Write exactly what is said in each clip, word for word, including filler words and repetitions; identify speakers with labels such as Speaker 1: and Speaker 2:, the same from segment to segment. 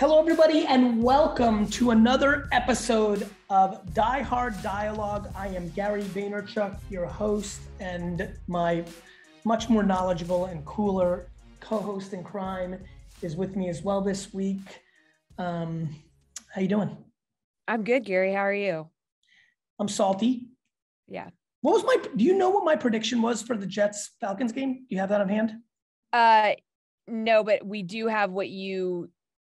Speaker 1: Hello, everybody, and welcome to another episode of Die Hard Dialogue. I am Gary Vaynerchuk, your host, and my much more knowledgeable and cooler co-host in crime is with me as well this week. Um, how you doing?
Speaker 2: I'm good, Gary. How are you?
Speaker 1: I'm salty.
Speaker 2: Yeah.
Speaker 1: What was my, do you know what my prediction was for the Jets-Falcons game? Do you have that on hand?
Speaker 2: Uh, no, but we do have what you,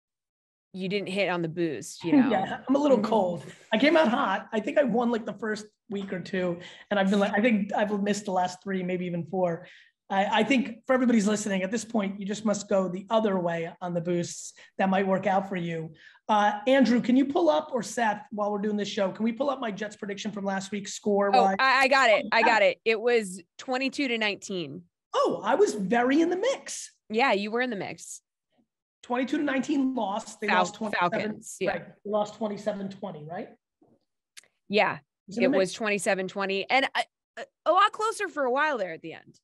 Speaker 2: you didn't hit on the boost, you know?
Speaker 1: Yeah, I'm a little cold. I came out hot. I think I won like the first week or two. And I've been like, I think I've missed the last three, maybe even four. I, I think for everybody's listening at this point, you just must go the other way on the boosts. That might work out for you. Uh, Andrew, can you pull up, or Seth, while we're doing this show, can we pull up my Jets prediction from last week score?
Speaker 2: Oh, I, I got it. I got it. It was twenty-two to nineteen.
Speaker 1: Oh, I was very in the mix.
Speaker 2: Yeah, you were in the mix.
Speaker 1: twenty-two to nineteen lost. They
Speaker 2: Fal-
Speaker 1: lost twenty-seven.
Speaker 2: Falcons. Yeah.
Speaker 1: Right. They lost twenty-seven twenty, right?
Speaker 2: Yeah,
Speaker 1: Was it
Speaker 2: it
Speaker 1: a mix?
Speaker 2: was twenty-seven twenty, and a, a lot closer for a while there at the end.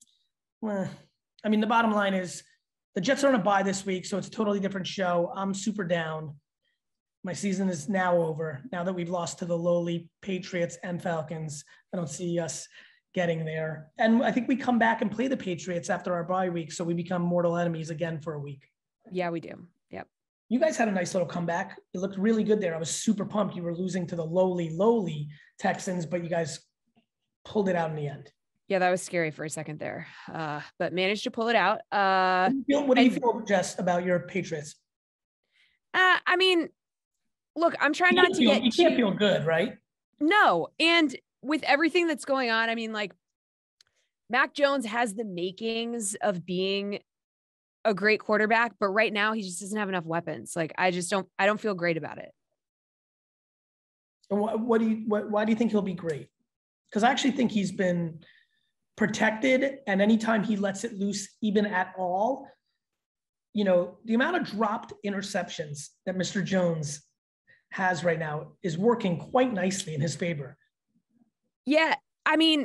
Speaker 1: Well, I mean, the bottom line is the Jets are on a bye this week, so it's a totally different show. I'm super down. My season is now over. Now that we've lost to the lowly Patriots and Falcons, I don't see us getting there. And I think we come back and play the Patriots after our bye week, so we become mortal enemies again for a week.
Speaker 2: Yeah, we do. Yep.
Speaker 1: You guys had a nice little comeback. It looked really good there. I was super pumped. You were losing to the lowly, lowly Texans, but you guys pulled it out in the end.
Speaker 2: Yeah, that was scary for a second there, uh, but managed to pull it out. Uh,
Speaker 1: What do you feel, what do you
Speaker 2: and-
Speaker 1: feel, Jess, about your Patriots?
Speaker 2: uh, I mean, look, I'm trying
Speaker 1: You
Speaker 2: not
Speaker 1: can't
Speaker 2: to
Speaker 1: feel-
Speaker 2: get
Speaker 1: You can't
Speaker 2: too-
Speaker 1: feel good, right?
Speaker 2: No. And with everything that's going on, I mean, like, Mac Jones has the makings of being a great quarterback, but right now he just doesn't have enough weapons. Like, I just don't, I don't feel great about it.
Speaker 1: And what, what do you, what, why do you think he'll be great? Because I actually think he's been protected, and anytime he lets it loose, even at all, you know, the amount of dropped interceptions that Mister Jones has right now is working quite nicely in his favor.
Speaker 2: Yeah. I mean,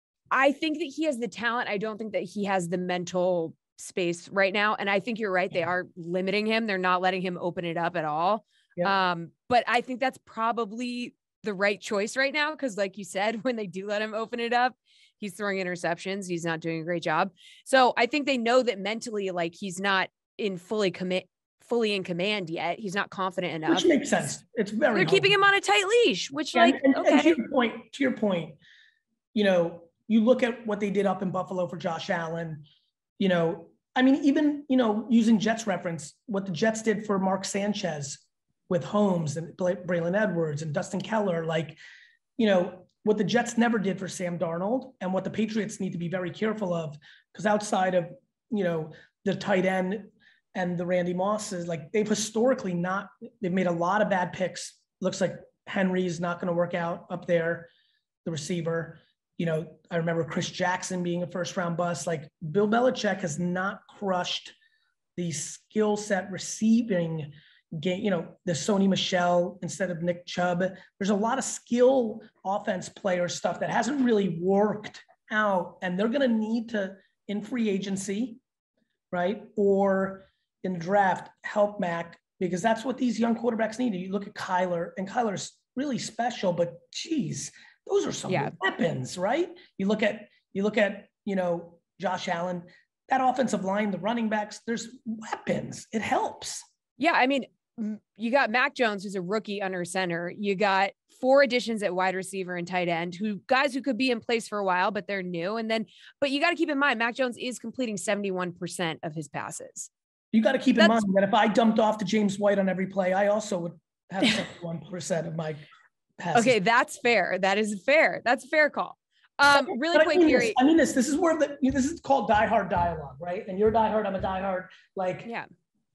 Speaker 2: I think that he has the talent. I don't think that he has the mental space right now. And I think you're right. They are limiting him. They're not letting him open it up at all.
Speaker 1: Yep.
Speaker 2: Um, but I think that's probably the right choice right now. Cause like you said, when they do let him open it up, he's throwing interceptions. He's not doing a great job. So I think they know that mentally, like, he's not in fully commit, fully in command yet. He's not confident enough.
Speaker 1: Which makes sense. It's very
Speaker 2: They're
Speaker 1: hard.
Speaker 2: keeping him on a tight leash, which,
Speaker 1: Yeah,
Speaker 2: like,
Speaker 1: and, and,
Speaker 2: okay.
Speaker 1: and to your point, to your point, you know, you look at what they did up in Buffalo for Josh Allen, you know, I mean, even, you know, using Jets reference, what the Jets did for Mark Sanchez with Holmes and Braylon Edwards and Dustin Keller, like, you know, what the Jets never did for Sam Darnold, and what the Patriots need to be very careful of, because outside of, you know, the tight end and the Randy Mosses, like, they've historically not, they've made a lot of bad picks. Looks like Henry's not going to work out up there, the receiver. You know, I remember Chris Jackson being a first round bust. Like, Bill Belichick has not crushed the skill set receiving game, you know, the Sony Michel instead of Nick Chubb. There's a lot of skill offense player stuff that hasn't really worked out. And they're going to need to, in free agency, right, or in the draft, help Mac, because that's what these young quarterbacks need. You look at Kyler, and Kyler's really special, but geez, those are some
Speaker 2: Yeah.
Speaker 1: weapons, right? You look at, you look at, you know, Josh Allen, that offensive line, the running backs, there's weapons. It helps.
Speaker 2: Yeah. I mean, you got Mac Jones, who's a rookie under center. You got four additions at wide receiver and tight end, who guys who could be in place for a while, but they're new. And then, but you got to keep in mind, Mac Jones is completing seventy-one percent of his passes.
Speaker 1: You got to keep
Speaker 2: That's,
Speaker 1: in mind that if I dumped off to James White on every play, I also would have seventy-one percent of my passes.
Speaker 2: Okay. That's fair. That is fair. That's a fair call. Um, really
Speaker 1: But
Speaker 2: quick,
Speaker 1: I mean
Speaker 2: Gary.
Speaker 1: This, I mean this, this is where the, this is called Die Hard Dialogue, right? And you're a Die Hard, I'm a Die Hard. Like,
Speaker 2: Yeah.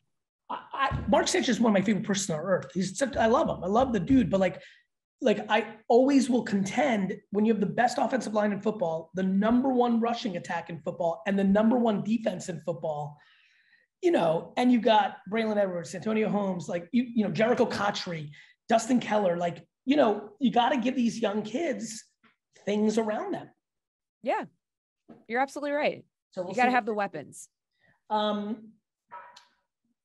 Speaker 1: I, I, Mark Sanchez is one of my favorite persons on earth. He's such, I love him. I love the dude, but like, like I always will contend when you have the best offensive line in football, the number one rushing attack in football, and the number one defense in football, you know, and you got Braylon Edwards, Antonio Holmes, like, you, you know, Jericho Cotchery, Dustin Keller, like, you know, you got to give these young kids things around them.
Speaker 2: Yeah, you're absolutely right.
Speaker 1: So we'll
Speaker 2: you got to
Speaker 1: see.
Speaker 2: have the weapons.
Speaker 1: Um,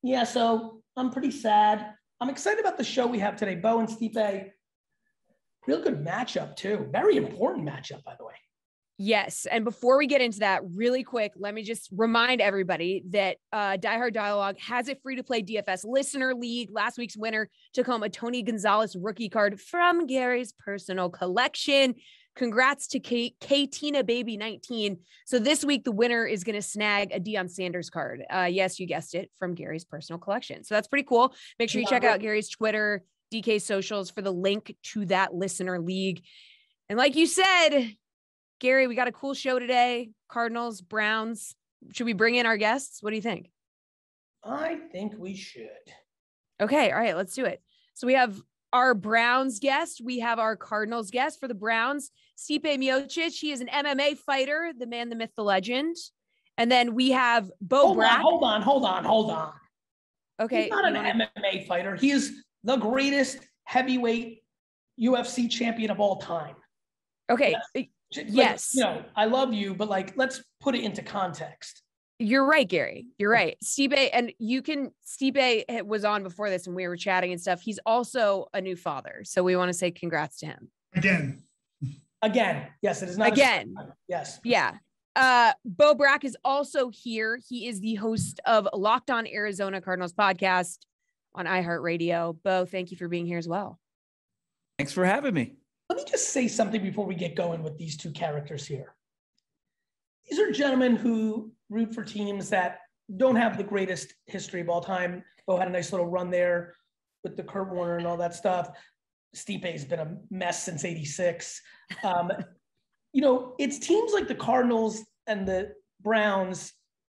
Speaker 1: Yeah, so I'm pretty sad. I'm excited about the show we have today. Bo and Stipe, real good matchup too. Very important matchup, by the way.
Speaker 2: Yes. And before we get into that really quick, let me just remind everybody that uh, Die Hard Dialogue has a free to play D F S listener league. Last week's winner took home a Tony Gonzalez rookie card from Gary's personal collection. Congrats to K, K Tina Baby nineteen. So this week, the winner is going to snag a Deion Sanders card. Uh, yes, you guessed it, from Gary's personal collection. So that's pretty cool. Make sure you check out Gary's Twitter, D K socials for the link to that listener league. And like you said, Gary, we got a cool show today. Cardinals, Browns. Should we bring in our guests? What do you think?
Speaker 1: I think we should.
Speaker 2: Okay. All right, let's do it. So we have our Browns guest. We have our Cardinals guest. For the Browns, Stipe Miocic. He is an M M A fighter, the man, the myth, the legend. And then we have Bo
Speaker 1: hold
Speaker 2: Brack.
Speaker 1: On, hold on, hold on, hold on.
Speaker 2: Okay.
Speaker 1: He's not an
Speaker 2: wanna...
Speaker 1: M M A fighter. He is the greatest heavyweight U F C champion of all time.
Speaker 2: Okay.
Speaker 1: Like,
Speaker 2: yes.
Speaker 1: You know, I love you, but like, let's put it into context.
Speaker 2: You're right, Gary. You're right. Stipe, and you can, Stipe was on before this and we were chatting and stuff. He's also a new father. So we want to say congrats to him.
Speaker 3: Again.
Speaker 1: Again. Yes, it is not.
Speaker 2: Again.
Speaker 1: A- yes.
Speaker 2: Yeah. Uh, Bo Brack is also here. He is the host of Locked On Arizona Cardinals podcast on iHeartRadio. Bo, thank you for being here as well.
Speaker 4: Thanks for having me.
Speaker 1: Let me just say something before we get going with these two characters here. These are gentlemen who root for teams that don't have the greatest history of all time. Bo had a nice little run there with the Kurt Warner and all that stuff. Stipe's been a mess since eighty-six. Um, you know, it's teams like the Cardinals and the Browns,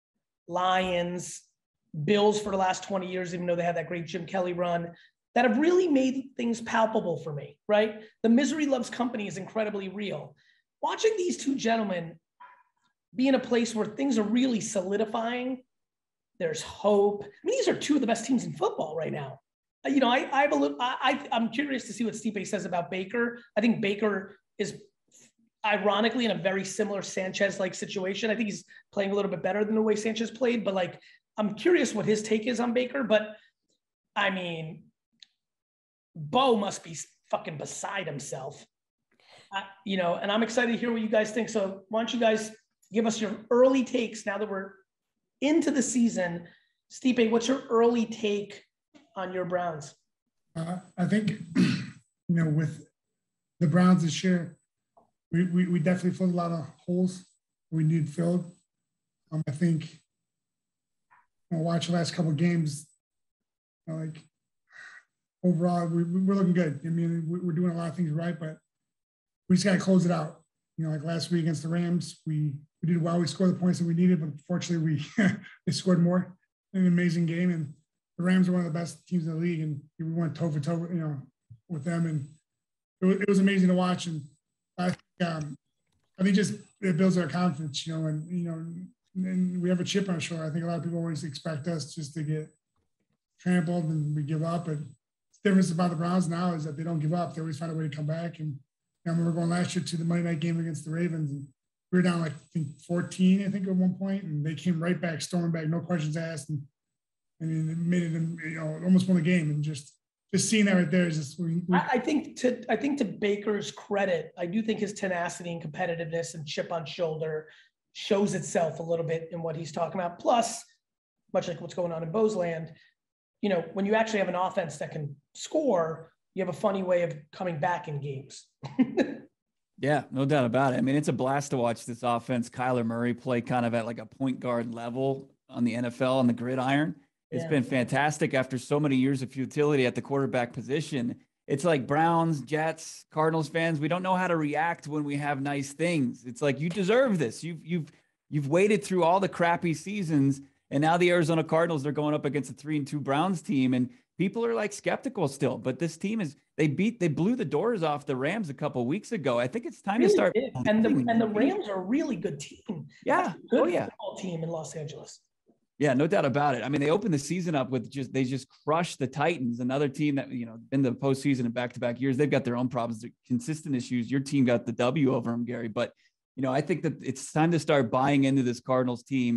Speaker 1: Lions, Bills for the last twenty years, even though they had that great Jim Kelly run, that have really made things palpable for me, right? The misery loves company is incredibly real. Watching these two gentlemen be in a place where things are really solidifying, there's hope. I mean, these are two of the best teams in football right now. You know, I, I have a little, I, I, I'm curious to see what Stipe says about Baker. I think Baker is ironically in a very similar Sanchez-like situation. I think he's playing a little bit better than the way Sanchez played, but like, I'm curious what his take is on Baker. But I mean, Bo must be fucking beside himself, uh, you know, and I'm excited to hear what you guys think. So why don't you guys give us your early takes now that we're into the season. Stipe, what's your early take on your Browns?
Speaker 3: Uh, I think, you know, with the Browns this year, we, we, we definitely filled a lot of holes we need filled. Um, I think when I watch the last couple of games, you know, like overall, we, we're looking good. I mean, we're doing a lot of things right, but we just got to close it out. You know, like last week against the Rams, we, we did well. We scored the points that we needed, but unfortunately, we they scored more. An amazing game, and the Rams are one of the best teams in the league, and we went toe for toe, you know, with them, and it was, it was amazing to watch. And I think, um, I think just it builds our confidence, you know, and you know, and we have a chip on our shoulder. I think a lot of people always expect us just to get trampled and we give up. And the difference about the Browns now is that they don't give up; they always find a way to come back. And I remember going last year to the Monday night game against the Ravens, and we were down like I think fourteen, I think at one point, and they came right back, storming back, no questions asked, and I mean, it made it, you know, almost won the game. And just just seeing that right there is just. We, we,
Speaker 1: I think to I think to Baker's credit, I do think his tenacity and competitiveness and chip on shoulder shows itself a little bit in what he's talking about. Plus, much like what's going on in Bo's land, you know, when you actually have an offense that can score, you have a funny way of coming back in games.
Speaker 4: Yeah, no doubt about it. I mean, it's a blast to watch this offense. Kyler Murray play kind of at like a point guard level on the N F L on the gridiron. It's yeah. been fantastic after so many years of futility at the quarterback position. It's like Browns, Jets, Cardinals fans. We don't know how to react when we have nice things. It's like, you deserve this. You've, you've, you've waited through all the crappy seasons. And now the Arizona Cardinals, they're going up against a three and two Browns team. And people are like skeptical still, but this team is, they beat, they blew the doors off the Rams a couple of weeks ago. I think it's time
Speaker 1: really
Speaker 4: to start.
Speaker 1: Did. And the, and the Rams are a really good team.
Speaker 4: Yeah.
Speaker 1: Good
Speaker 4: oh yeah.
Speaker 1: Football team in Los Angeles.
Speaker 4: Yeah, no doubt about it. I mean, they opened the season up with just, they just crushed the Titans, another team that, you know, in the postseason in back-to-back years, they've got their own problems, consistent issues. Your team got the W over them, Gary. But, you know, I think that it's time to start buying into this Cardinals team.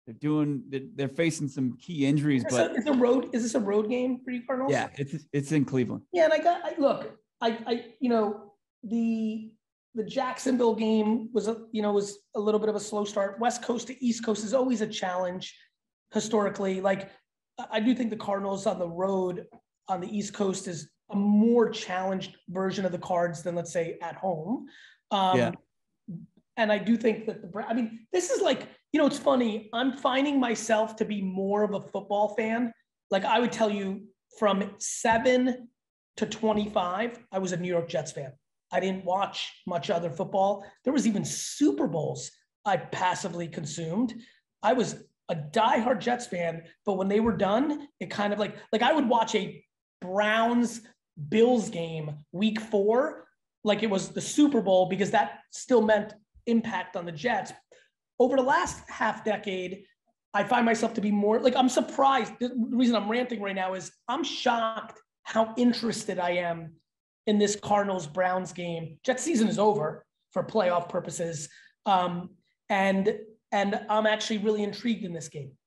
Speaker 4: They're doing, they're, they're facing some key injuries,
Speaker 1: Is
Speaker 4: but
Speaker 1: a, is a road, is this a road game for you Cardinals?
Speaker 4: yeah, it's, it's in Cleveland.
Speaker 1: Yeah. And I got, I, look, I, I, you know, the, the Jacksonville game was, a, you know, was a little bit of a slow start. West Coast to East Coast is always a challenge historically. Like, I do think the Cardinals on the road on the East Coast is a more challenged version of the Cards than, let's say, at home. Um,
Speaker 4: Yeah.
Speaker 1: And I do think that the, I mean, this is like, you know, it's funny. I'm finding myself to be more of a football fan. Like, I would tell you from seven to twenty-five, I was a New York Jets fan. I didn't watch much other football. There was even Super Bowls I passively consumed. I was a diehard Jets fan, but when they were done, it kind of like, like I would watch a Browns Bills game week four, like it was the Super Bowl, because that still meant impact on the Jets. Over the last half decade, I find myself to be more like, I'm surprised. The reason I'm ranting right now is I'm shocked how interested I am in this Cardinals Browns game. Jets season is over for playoff purposes. Um, and, and I'm actually really intrigued in this game.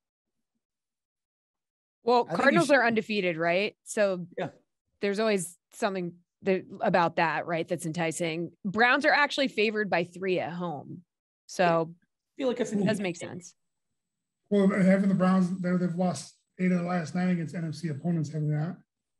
Speaker 2: Well,
Speaker 4: I think you
Speaker 2: Cardinals
Speaker 4: should-
Speaker 2: are undefeated, right? So
Speaker 4: Yeah.
Speaker 2: there's always something that, about that, right? That's enticing. Browns are actually favored by three at home. So
Speaker 1: I feel like it's an
Speaker 2: it does
Speaker 1: easy
Speaker 2: make
Speaker 1: game.
Speaker 2: sense.
Speaker 3: Well, having the Browns, they're- they've lost eight of the last nine against N F C opponents, haven't they not?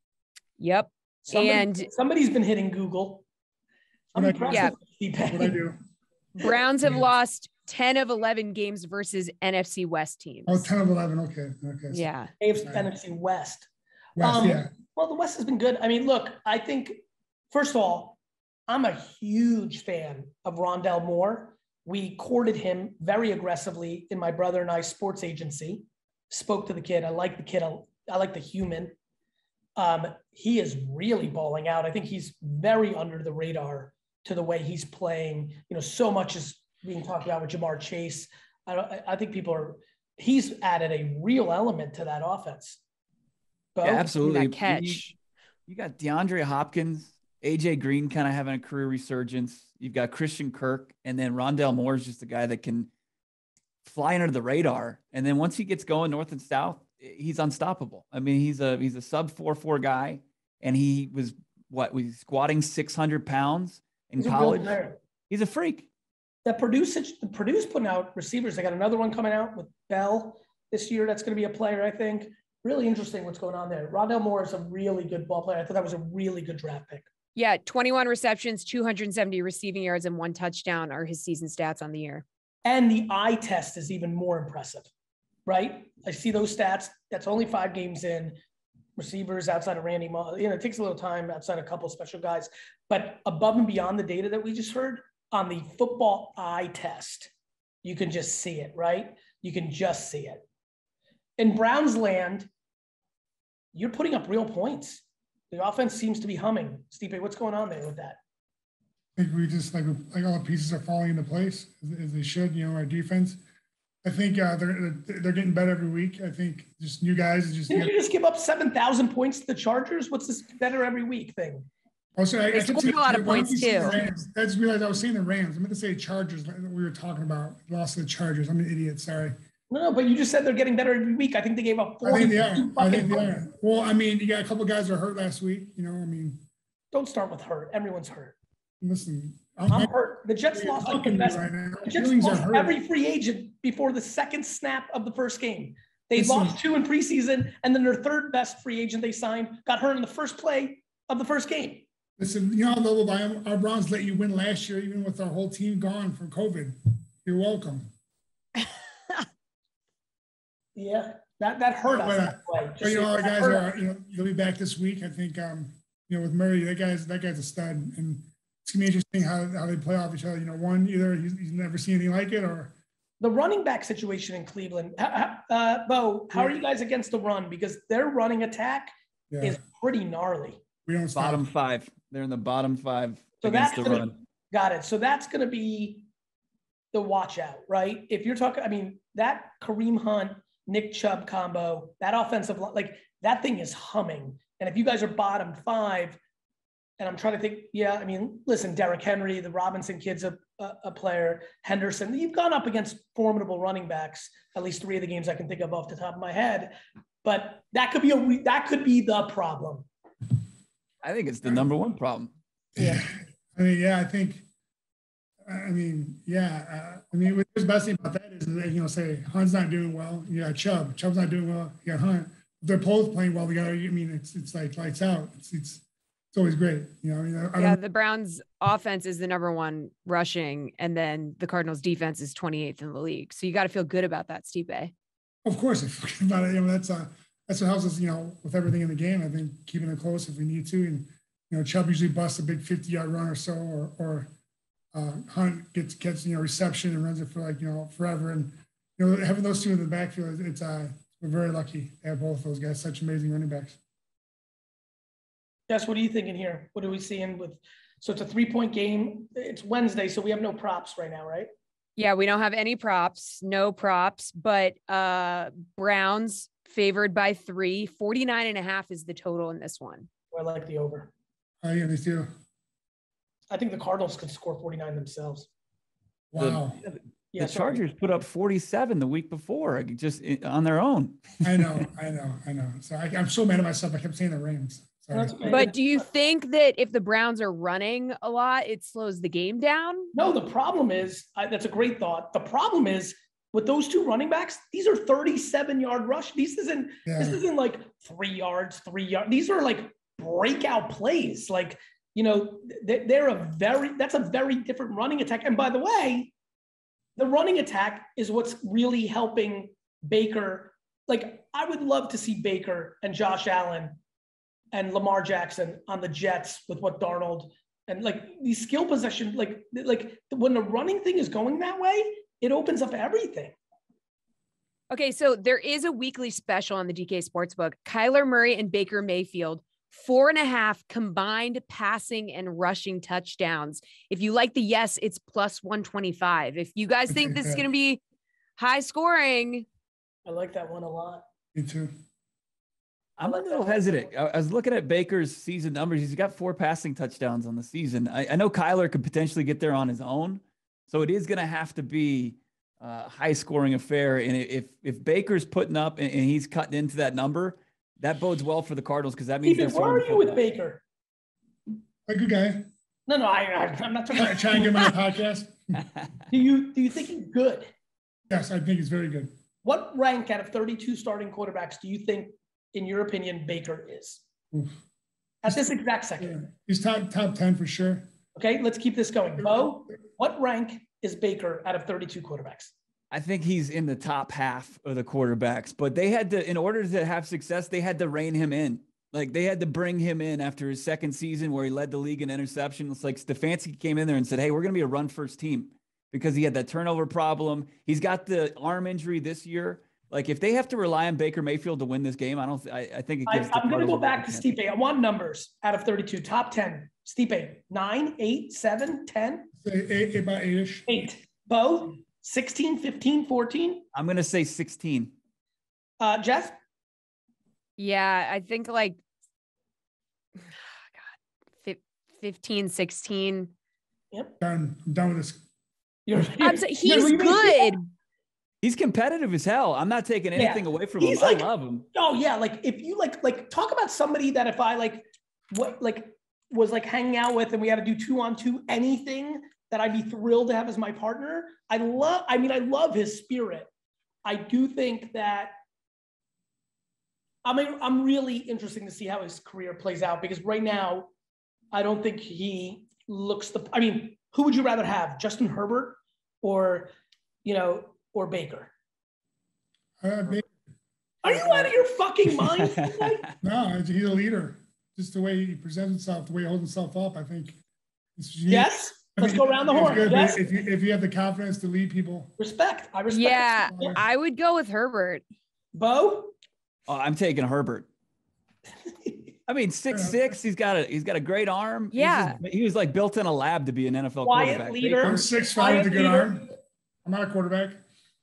Speaker 2: Yep.
Speaker 1: Somebody,
Speaker 2: And-
Speaker 1: somebody's been hitting Google. I'm
Speaker 3: What I-
Speaker 1: impressed
Speaker 2: Yeah.
Speaker 1: with Stipe.
Speaker 3: That's what I do.
Speaker 2: Browns have
Speaker 3: Yeah.
Speaker 2: lost ten of eleven games versus N F C West teams.
Speaker 3: Oh, ten of eleven. Okay. Okay. So
Speaker 2: Yeah.
Speaker 1: A F C, N F C West.
Speaker 3: West,
Speaker 1: Um,
Speaker 3: yeah.
Speaker 1: Well, the West has been good. I mean, look, I think, first of all, I'm a huge fan of Rondell Moore. We courted him very aggressively in my brother and I sports agency. Spoke to the kid. I like the kid. I, I like the human. Um, he is really balling out. I think he's very under the radar to the way he's playing. You know, so much is being talked about with Jamar Chase. I, don't, I think people are, he's added a real element to that offense. Bo?
Speaker 4: Yeah, absolutely.
Speaker 2: That catch.
Speaker 4: You, you got DeAndre Hopkins, A J Green kind of having a career resurgence. You've got Christian Kirk, and then Rondell Moore is just a guy that can fly under the radar. And then once he gets going north and south, he's unstoppable. I mean, he's a he's a sub four four guy, and he was what was squatting six hundred pounds in
Speaker 1: He's a real
Speaker 4: college.
Speaker 1: player.
Speaker 4: He's a freak.
Speaker 1: That Purdue's, the Purdue's putting out receivers. They got another one coming out with Bell this year. That's going to be a player, I think. Really interesting what's going on there. Rondell Moore is a really good ball player. I thought that was a really good draft pick.
Speaker 2: Yeah. twenty-one receptions, two hundred seventy receiving yards, and one touchdown are his season stats on the year.
Speaker 1: And the eye test is even more impressive, right? I see those stats. That's only five games in. Receivers outside of Randy Moss. You know, it takes a little time outside a couple of special guys. But above and beyond the data that we just heard, on the football eye test, you can just see it, right? You can just see it. In Browns land, you're putting up real points. The offense seems to be humming. Stipe, what's going on there with that?
Speaker 3: I think we just like like all the pieces are falling into place as, as they should. You know, our defense. I think uh, they're they're getting better every week. I think just new guys. Just
Speaker 1: Didn't you just give up seven thousand points to the Chargers? What's this better every week thing?
Speaker 3: Also, I, I
Speaker 2: They
Speaker 3: kept
Speaker 2: scored
Speaker 3: saying-
Speaker 2: a lot of
Speaker 3: why
Speaker 2: points,
Speaker 3: did you say
Speaker 2: too.
Speaker 3: the Rams? I just realized I was saying the Rams. I meant to say Chargers. Like we were talking about lost to the Chargers. I'm an idiot. Sorry.
Speaker 1: No, no, but you just said they're getting better every week. I think they gave up
Speaker 3: I
Speaker 1: forty.
Speaker 3: think they are. I think they are. Well, I mean, you got a couple guys that are hurt last week. You know, I mean,
Speaker 1: Don't start with hurt. Everyone's hurt.
Speaker 3: listen.
Speaker 1: I'm
Speaker 3: I'm,
Speaker 1: hurt. The Jets
Speaker 3: You're
Speaker 1: lost like the
Speaker 3: talking to me
Speaker 1: best.
Speaker 3: right now.
Speaker 1: The Jets
Speaker 3: Feelings are
Speaker 1: lost
Speaker 3: hurt.
Speaker 1: every free agent before the second snap of the first game. They
Speaker 3: Listen.
Speaker 1: lost two in preseason, and then their third best free agent they signed got hurt in the first play of the first game.
Speaker 3: Listen, you know how level I am. Our Browns let you win last year, even with our whole team gone from COVID. You're welcome.
Speaker 1: Yeah, that that hurt us.
Speaker 3: But, uh,
Speaker 1: that way.
Speaker 3: But
Speaker 1: Just
Speaker 3: you know,
Speaker 1: so-
Speaker 3: our
Speaker 1: that
Speaker 3: guys
Speaker 1: hurt
Speaker 3: are,
Speaker 1: us.
Speaker 3: you know, they'll be back this week. I think, um, you know, with Murray, that guy's that guy's a stud, and it's gonna be interesting how, how they play off each other. You know, one either he's, he's never seen anything like it, or
Speaker 1: The running back situation in Cleveland. Uh, uh, Bo, how are you guys against the run? Because their running attack
Speaker 3: yeah,
Speaker 1: is pretty gnarly.
Speaker 3: we don't stop.
Speaker 4: Bottom five. They're in the bottom five
Speaker 1: So
Speaker 4: against
Speaker 1: that's
Speaker 4: the
Speaker 1: gonna,
Speaker 4: run.
Speaker 1: got it. So that's going to be the watch out, right? If you're talking, I mean, that Kareem Hunt, Nick Chubb combo, that offensive, li- like that thing is humming. And if you guys are bottom five, and I'm trying to think, yeah, I mean, listen, Derrick Henry, the Robinson kid's a, a, a player, Henderson, you've gone up against formidable running backs, at least three of the games I can think of off the top of my head, but that could be a, that could be the problem.
Speaker 4: I think it's the number one problem.
Speaker 1: Yeah.
Speaker 3: I mean, yeah, I think, I mean, yeah, uh, I mean, what's best thing about that is that, you know, say Hunt's not doing well, you got Chubb, Chubb's not doing well, you got Hunt. If they're both playing well together, I mean, it's it's like lights out. It's it's it's always great, you know. I mean, I
Speaker 2: yeah, the Browns' offense is the number one rushing, and then the Cardinals' defense is twenty-eighth in the league. So you got to feel good about that, Stipe.
Speaker 3: Of course, if about it, you know, that's uh, that's what helps us, you know, with everything in the game. I think keeping it close if we need to, and you know, Chubb usually busts a big fifty-yard run or so, or or uh, Hunt gets gets you know reception and runs it for like you know forever, and you know having those two in the backfield, it's uh, we're very lucky to have both those guys, such amazing running backs.
Speaker 1: Jess, what are you thinking here? What are we seeing with? So it's a three-point game. It's Wednesday, so we have no props right now, right?
Speaker 2: Yeah, we don't have any props, no props, but uh, Browns favored by three. forty-nine and a half is the total in this one.
Speaker 1: I like the over.
Speaker 3: Oh, yeah, me too.
Speaker 1: I think the Cardinals could score forty-nine themselves.
Speaker 3: Wow.
Speaker 4: The,
Speaker 1: yeah,
Speaker 4: the Chargers put up forty-seven the week before, just on their own.
Speaker 3: I know, I know, I know. So I, I'm so mad at myself. I kept saying the Rams.
Speaker 1: Okay.
Speaker 2: But do you think that if the Browns are running a lot, it slows the game down?
Speaker 1: No, the problem is, I, that's a great thought. The problem is with those two running backs, these are thirty-seven yard rush. This isn't, yeah. this isn't like three yards, three yards. These are like breakout plays. Like, you know, they, they're a very, that's a very different running attack. And by the way, the running attack is what's really helping Baker. Like, I would love to see Baker and Josh Allen and Lamar Jackson on the Jets with what Darnold and like these skill possession, like, like when the running thing is going that way, it opens up everything.
Speaker 2: Okay. So there is a weekly special on the D K Sportsbook. Kyler Murray and Baker Mayfield, four and a half combined passing and rushing touchdowns. If you like the yes, it's plus one twenty-five. If you guys think this is going to be high scoring.
Speaker 1: I like that one a lot.
Speaker 3: Me too.
Speaker 4: I'm a little hesitant. I was looking at Baker's season numbers. He's got four passing touchdowns on the season. I, I know Kyler could potentially get there on his own. So it is going to have to be a high scoring affair. And if, if Baker's putting up and, and he's cutting into that number, that bodes well for the Cardinals because that means
Speaker 1: Ethan,
Speaker 4: they're
Speaker 1: where are you with Baker?
Speaker 3: A good guy.
Speaker 1: No, no, I, I, I'm not talking about
Speaker 3: trying to get him on a podcast.
Speaker 1: Do you, do you think he's good?
Speaker 3: Yes, I think he's very good.
Speaker 1: What rank out of thirty-two starting quarterbacks do you think, in your opinion, Baker is? Oof. At this exact second?
Speaker 3: Yeah. He's top top ten for sure.
Speaker 1: Okay, let's keep this going. Bo, what rank is Baker out of thirty-two quarterbacks?
Speaker 4: I think he's in the top half of the quarterbacks, but they had to, in order to have success, they had to rein him in. Like they had to bring him in after his second season where he led the league in interception. It's like Stefanski came in there and said, hey, we're going to be a run first team because he had that turnover problem. He's got the arm injury this year. Like if they have to rely on Baker Mayfield to win this game, I don't. I, I think it gives.
Speaker 1: I, I'm going to go back to Stipe. I want numbers out of thirty-two. Top ten. Stipe nine, eight, seven, ten.
Speaker 3: Eight, eight about eight-ish.
Speaker 1: Eight. Bo sixteen, fifteen, fourteen.
Speaker 4: I'm going to say sixteen.
Speaker 1: Uh, Jeff.
Speaker 2: Yeah, I think like God, fifteen, sixteen.
Speaker 1: Yep.
Speaker 3: Done. I'm done with this.
Speaker 1: You're,
Speaker 2: I'm so, he's good.
Speaker 4: He's competitive as hell. I'm not taking anything yeah. away from him.
Speaker 1: Like,
Speaker 4: I love him.
Speaker 1: Oh yeah. Like if you like, like talk about somebody that if I like, what like was like hanging out with and we had to do two on two, anything that I'd be thrilled to have as my partner. I love, I mean, I love his spirit. I do think that, I mean, I'm really interested to see how his career plays out because right now, I don't think he looks the, I mean, who would you rather have, Justin Herbert or, you know, or Baker?
Speaker 3: Uh, Baker.
Speaker 1: Are you out of your fucking mind?
Speaker 3: No, he's a leader. Just the way he presents himself, the way he holds himself up, I think.
Speaker 1: Yes.
Speaker 3: I
Speaker 1: Let's
Speaker 3: mean,
Speaker 1: go around the horn.
Speaker 3: Good,
Speaker 1: yes.
Speaker 3: If you, if you have the confidence to lead people.
Speaker 1: Respect. I respect.
Speaker 2: Yeah, I would go with Herbert.
Speaker 1: Bo?
Speaker 4: Oh, I'm taking Herbert. I mean, six six. He's got a he's got a great arm.
Speaker 2: Yeah,
Speaker 4: just, he was like built in a lab to be an N F L
Speaker 1: Quiet
Speaker 4: quarterback.
Speaker 1: Leader.
Speaker 3: I'm six five with a good
Speaker 1: leader.
Speaker 3: arm. I'm not a quarterback.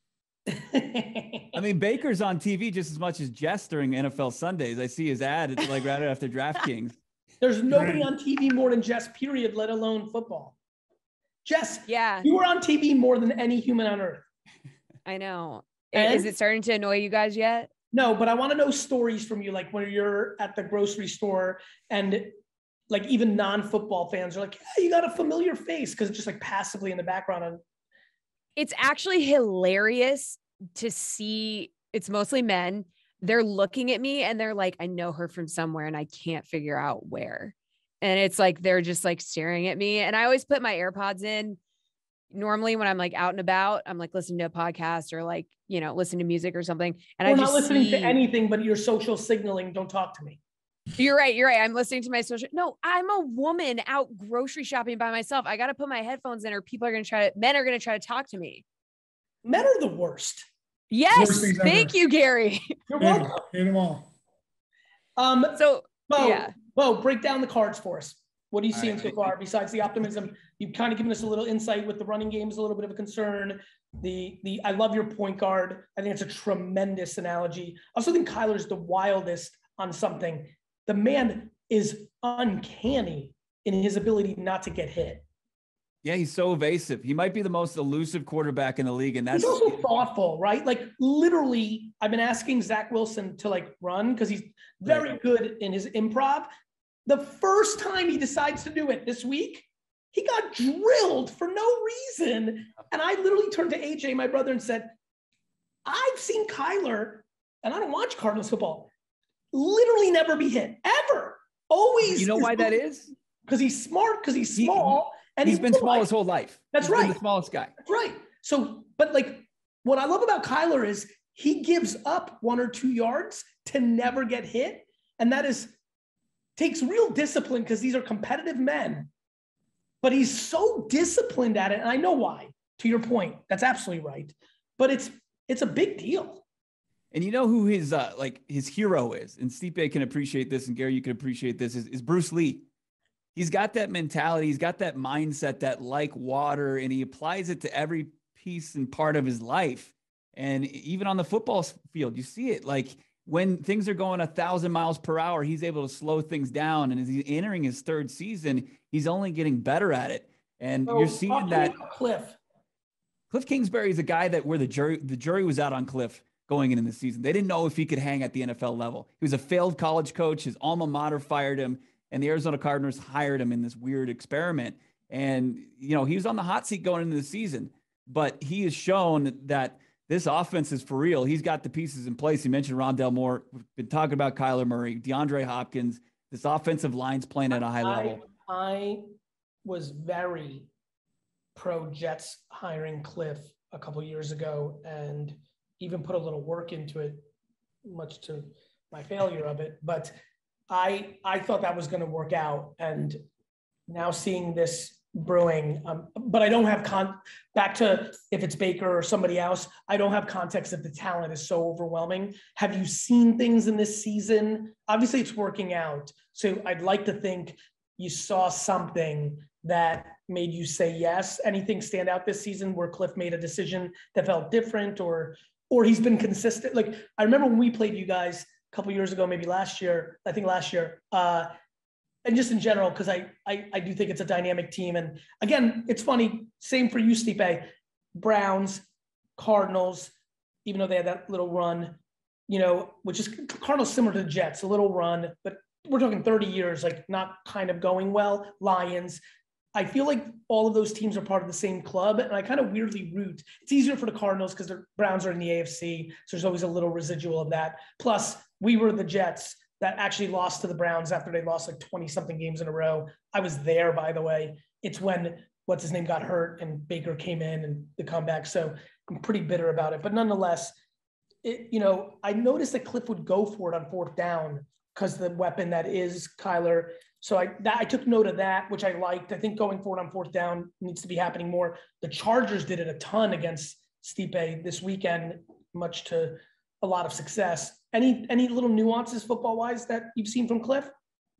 Speaker 4: I mean, Baker's on T V just as much as Jess during N F L Sundays. I see his ad. It's like right after DraftKings.
Speaker 1: There's nobody on T V more than Jess, period, let alone football. Jess,
Speaker 2: yeah,
Speaker 1: you were on T V more than any human on earth.
Speaker 2: I know.
Speaker 1: And,
Speaker 2: Is it starting to annoy you guys yet?
Speaker 1: No, but I want to know stories from you, like when you're at the grocery store and like even non-football fans are like, yeah, you got a familiar face because it's just like passively in the background. And
Speaker 2: it's actually hilarious to see. It's mostly men. They're looking at me and they're like, I know her from somewhere and I can't figure out where. And it's like, they're just like staring at me. And I always put my AirPods in. Normally when I'm like out and about, I'm like listening to a podcast or like, you know, listen to music or something. And
Speaker 1: we're
Speaker 2: I
Speaker 1: not
Speaker 2: just
Speaker 1: listening
Speaker 2: see,
Speaker 1: to anything but your social signaling. Don't talk to me.
Speaker 2: You're right. You're right. I'm listening to my social. No, I'm a woman out grocery shopping by myself. I got to put my headphones in or people are going to try to, men are going to try to talk to me.
Speaker 1: Men are the worst.
Speaker 2: Yes. Thank ever. you, Gary.
Speaker 1: You're welcome.
Speaker 3: Hit them all.
Speaker 1: Um,
Speaker 2: so,
Speaker 1: Bo,
Speaker 2: yeah.
Speaker 1: Bo, break down the cards for us. What are you seeing
Speaker 4: right.
Speaker 1: so far besides the optimism? You've kind of given us a little insight with the running game is a little bit of a concern. The, the, I love your point guard. I think it's a tremendous analogy. I also think Kyler's the wildest on something. The man is uncanny in his ability not to get hit.
Speaker 4: Yeah, he's so evasive. He might be the most elusive quarterback in the league. And that's
Speaker 1: he's also thoughtful, right? Like literally, I've been asking Zach Wilson to like run because he's very right. good in his improv. The first time he decides to do it this week, he got drilled for no reason. And I literally turned to A J, my brother, and said, I've seen Kyler, and I don't watch Cardinals football, literally never be hit, ever. Always.
Speaker 4: You know why that is?
Speaker 1: Because he's smart, because he's small.
Speaker 4: He,
Speaker 1: and
Speaker 4: he's, he's been small his whole life.
Speaker 1: That's
Speaker 4: he's
Speaker 1: right.
Speaker 4: Been the smallest guy.
Speaker 1: That's right. So, but like, what I love about Kyler is he gives up one or two yards to never get hit. And that is, takes real discipline because these are competitive men. But he's so disciplined at it. And I know why, to your point. That's absolutely right. But it's it's a big deal.
Speaker 4: And you know who his uh, like his hero is, and Stipe can appreciate this, and Gary, you can appreciate this, is, is Bruce Lee. He's got that mentality, he's got that mindset that like water, and he applies it to every piece and part of his life. And even on the football field, you see it. Like when things are going a thousand miles per hour, he's able to slow things down. And as he's entering his third season, he's only getting better at it. And so you're seeing that
Speaker 1: Cliff.
Speaker 4: Cliff Kingsbury is a guy that where the jury, the jury was out on Cliff going into the season. They didn't know if he could hang at the N F L level. He was a failed college coach. His alma mater fired him, and the Arizona Cardinals hired him in this weird experiment. And, you know, he was on the hot seat going into the season, but he has shown that this offense is for real. He's got the pieces in place. He mentioned Rondell Moore. We've been talking about Kyler Murray, DeAndre Hopkins. This offensive line's playing at a high
Speaker 1: I,
Speaker 4: level.
Speaker 1: I was very pro Jets hiring Cliff a couple years ago and even put a little work into it, much to my failure of it. But I I thought that was going to work out. And now seeing this brewing, um, but I don't have con back to if it's Baker or somebody else, I don't have context that the talent is so overwhelming. Have you seen things in this season? Obviously it's working out. So I'd like to think you saw something that made you say yes. Anything stand out this season where Cliff made a decision that felt different, or or he's been consistent? Like I remember when we played you guys a couple years ago, maybe last year, I think last year, uh, and just in general, because I, I I do think it's a dynamic team. And again, it's funny, same for you, Stipe. Browns, Cardinals, even though they had that little run, you know, which is Cardinals similar to the Jets, a little run, but we're talking thirty years, like not kind of going well. Lions. I feel like all of those teams are part of the same club, and I kind of weirdly root. It's easier for the Cardinals because the Browns are in the A F C, so there's always a little residual of that. Plus, we were the Jets that actually lost to the Browns after they lost like twenty-something games in a row. I was there, by the way. It's when, what's his name, got hurt and Baker came in and the comeback. So I'm pretty bitter about it. But nonetheless, it, you know, I noticed that Cliff would go for it on fourth down because the weapon that is Kyler. So I that, I took note of that, which I liked. I think going forward on fourth down needs to be happening more. The Chargers did it a ton against Stipe this weekend, much to a lot of success. Any any little nuances football-wise that you've seen from Cliff?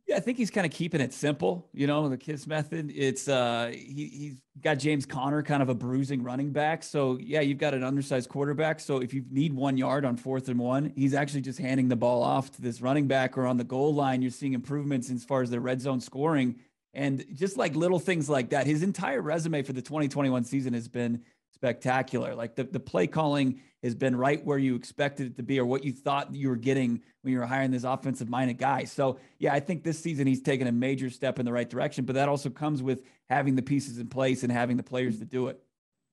Speaker 4: Yeah, I think he's kind of keeping it simple, you know, the KISS method. It's uh he he's got James Conner, kind of a bruising running back. So yeah, you've got an undersized quarterback. So if you need one yard on fourth and one, he's actually just handing the ball off to this running back, or on the goal line, you're seeing improvements as far as the red zone scoring. And just like little things like that, his entire resume for the twenty twenty-one season has been spectacular. Like the, the play calling has been right where you expected it to be, or what you thought you were getting when you were hiring this offensive minded guy. So yeah, I think this season he's taken a major step in the right direction, but that also comes with having the pieces in place and having the players to do it.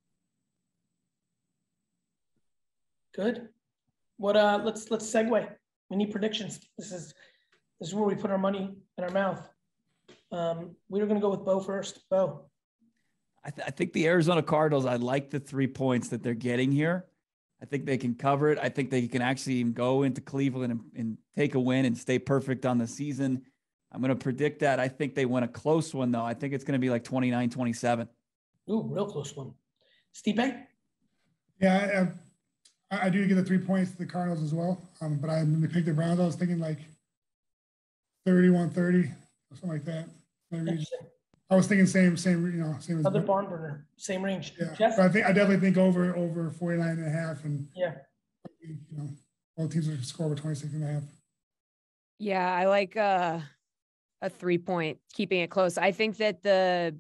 Speaker 1: Good. What, uh, let's, let's segue. We need predictions. This is, this is where we put our money in our mouth. Um, we were going to go with Bo first. Bo.
Speaker 4: I, th- I think the Arizona Cardinals, I like the three points that they're getting here. I think they can cover it. I think they can actually even go into Cleveland and, and take a win and stay perfect on the season. I'm going to predict that. I think they win a close one, though. I think it's going to be like twenty-nine twenty-seven.
Speaker 1: Ooh, real close one. Stipe?
Speaker 3: Yeah, I, I do get the three points to the Cardinals as well. Um, but I, when they picked the Browns, I was thinking like thirty-one thirty, or something like that. Maybe. I was thinking same, same, you know, same as
Speaker 1: other barn burner, same range.
Speaker 3: Yeah,
Speaker 1: Jeff?
Speaker 3: but I think I definitely think over over forty-nine and a half, and
Speaker 1: yeah,
Speaker 3: you know, all teams will score over twenty-six and a half.
Speaker 2: Yeah, I like uh, a three point, keeping it close. I think that the